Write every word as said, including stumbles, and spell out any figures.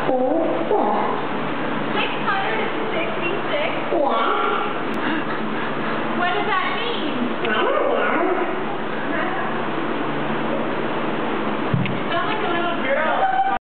six hundred sixty-six? Yeah. What does that mean? I don't